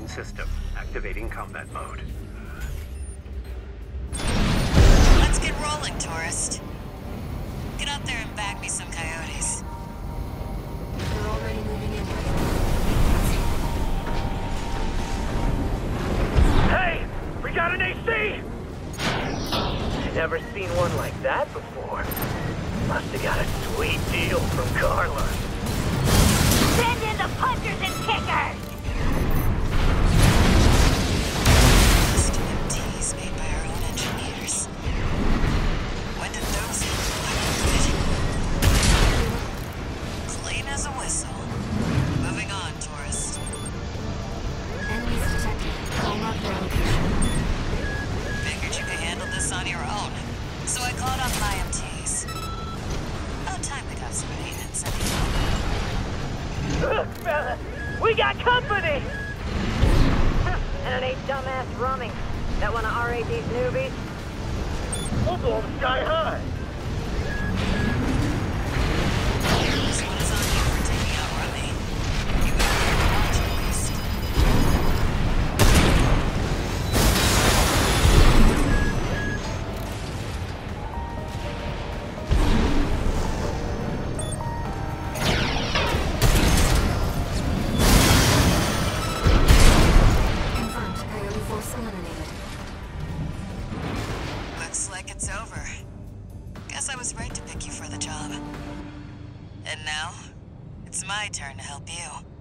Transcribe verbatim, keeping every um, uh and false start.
system. Activating combat mode. Let's get rolling, tourist. Get out there and bag me some coyotes. They're already moving in. Hey! We got an A C! Never seen one like that before. Must have got a sweet deal from Carla. Send in the punchers and kickers! Custom M Ts made by our own engineers. When did those hit the market? Clean as a whistle. Moving on, tourist. Enemies detected. I'll mark their location. Figured you could handle this on your own. So I called up my M Ts. About time we got some maintenance anyway. Look, fella, we got company! And it ain't dumbass Rumming. That one of R A D's newbies. We'll blow them sky high. This one is on you for taking out Rummy. You got to watch at least. Confirmed. Coyote force eliminated. Looks like it's over. Guess I was right to pick you for the job. And now, it's my turn to help you.